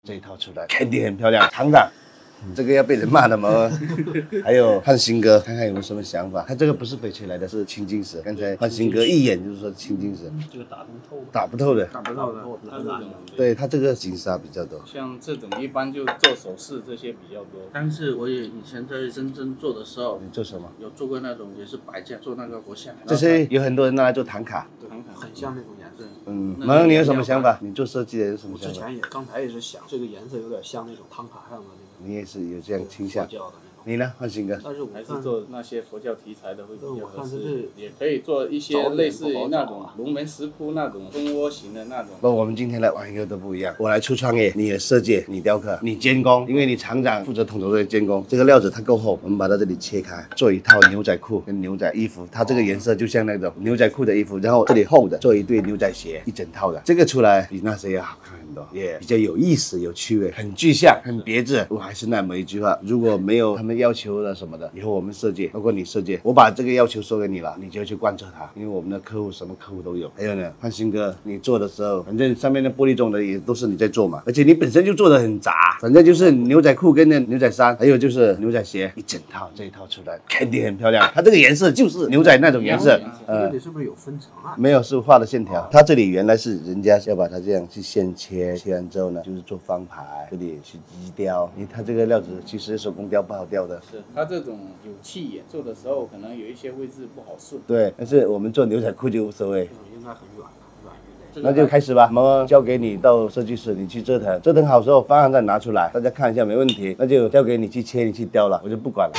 这一套出来，肯定很漂亮。厂长，这个要被人骂的吗？还有汉鑫哥，看看有没有什么想法。他这个不是翡翠来的，是青金石。刚才汉鑫哥一眼就是说青金石， 这个打不透， 打不透的， 打不透的，它这种对他这个金沙比较多。 像这种一般就做首饰这些比较多。但是我也以前在深圳做的时候， 你做什么？ 有做过那种也是白件，做那个活像。 这些有很多人拿来做唐卡， 很像那种颜色。 蒙，你有什么想法？你做设计的有什么想法？ 我之前刚才也是想，这个颜色有点像那种唐卡上的那个。 你也是有这样倾向？ 佛教的那种。 你呢，汉鑫哥？ 但是我还是做那些佛教题材的会比较合适， 是也可以做一些类似于那种龙门石窟那种蜂窝型的那种。 不，我们今天来玩一个都不一样。我来出创业，你也设计，你雕刻，你监工，因为你厂长负责统筹这个监工。这个料子它够厚，我们把它这里切开，做一套牛仔裤跟牛仔衣服。它这个颜色就像那种牛仔裤的衣服，然后这里厚的做一对牛仔鞋，一整套的。这个出来比那些要好看很多，也比较有意思、有趣味，很具象、很别致。我还是那么一句话，如果没有他们要求的什么的，以后我们设计，包括你设计，我把这个要求说给你了，你就去贯彻它。因为我们的客户什么客户都有。还有呢，汉鑫哥，你做的时候，反正上面的玻璃种的也都是你在做嘛，而且你本身就做的很杂，反正就是牛仔裤跟那牛仔衫，还有就是牛仔鞋，一整套这一套出来，肯定很漂亮。它这个颜色就是牛仔那种颜色， 这里是不是有分层啊？ 没有，是画的线条。它这里原来是人家要把它这样去现切，切完之后呢，就是做方牌，这里去移雕。因为它这个料子其实手工雕不好雕的， 是它这种有气眼做的时候，可能有一些位置不好顺。 对，但是我们做牛仔裤就无所谓。 应该很软。 那就开始吧，我们交给你到设计室，你去折腾，折腾好之后方案再拿出来，大家看一下没问题，那就交给你去切，你去雕了，我就不管了。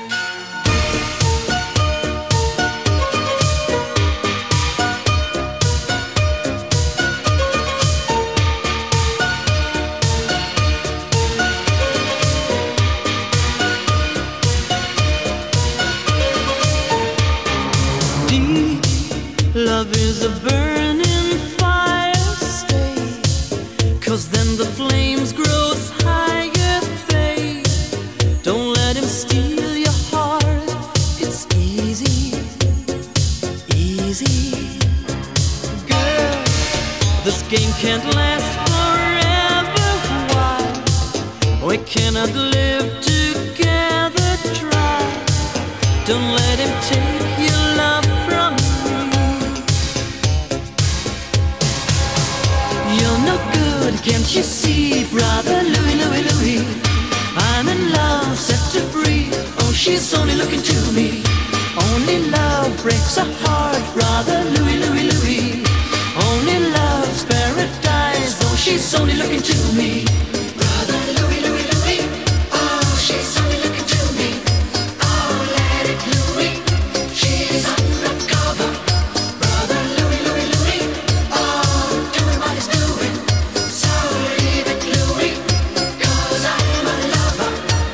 Love is a burning fire, stay, 'cause then the flames grow higher, babe. Don't let him steal your heart, it's easy, easy. Girl, this game can't last forever, why? We cannot live together, try. Don't let him take your love from me. You're no good, can't you see, brother Louis, Louis, Louis? I'm in love, set to free. Oh, she's only looking to me. Only love breaks a heart, brother Louis, Louis, Louis. Only love's paradise. Oh, she's only looking to me. Brother Louis, Louis, Louis. Oh, she's only looking to me. Oh, let it Louis. She's undercover. Brother Louis, Louis, Louis. Oh, doing what he's doing. So leave it Louis, 'cause I'm a lover.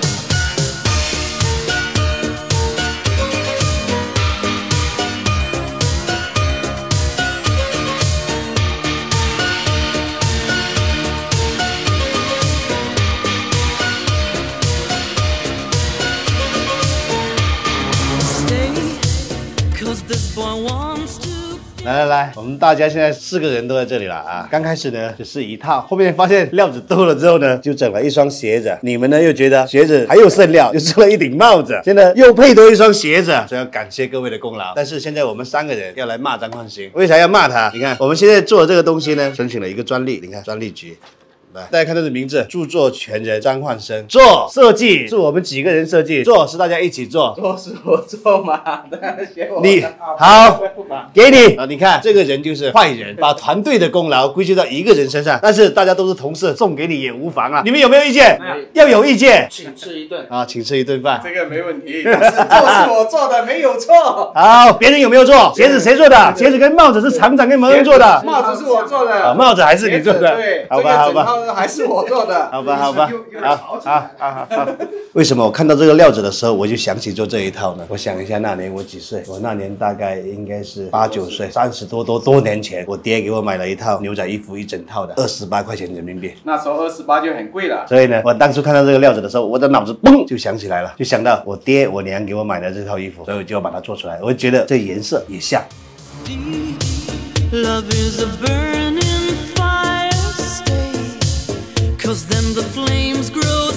'cause this boy wants to. 来，我们大家现在4个人都在这里了啊！刚开始呢只是一套，后面发现料子多了之后呢，就整了一双鞋子。你们呢又觉得鞋子还有剩料，就做了一顶帽子，现在又配多一双鞋子，所以要感谢各位的功劳。但是现在我们3个人要来骂张焕鑫，为啥要骂他？你看我们现在做的这个东西呢，申请了一个专利，你看专利局。来，大家看这个名字，著作权人张焕生，做设计是我们几个人设计，做是大家一起做， 做是我做嘛， 你好，给你啊！你看这个人就是坏人，把团队的功劳归咎到一个人身上，但是大家都是同事，送给你也无妨啊！你们有没有意见？要有意见， 请吃一顿啊，请吃一顿饭， 这个没问题。做是我做的，没有错。 好，别人有没有做？鞋子谁做的？鞋子跟帽子是厂长跟蒙恩做的， 帽子是我做的， 帽子还是你做的？ 对， 好吧，好吧。 还是我做的， 好吧，好吧，好。为什么我看到这个料子的时候，我就想起做这一套呢？我想一下，那年我几岁？我那年大概应该是8、9岁，30多年前，我爹给我买了一套牛仔衣服，一整套的，28块钱人民币。 那时候28就很贵了。 所以呢，我当初看到这个料子的时候，我的脑子嘣就想起来了，就想到我爹我娘给我买的这套衣服，所以我就要把它做出来。我觉得这颜色也像。 Love is a burning fire, stay, 'cause then the flames grow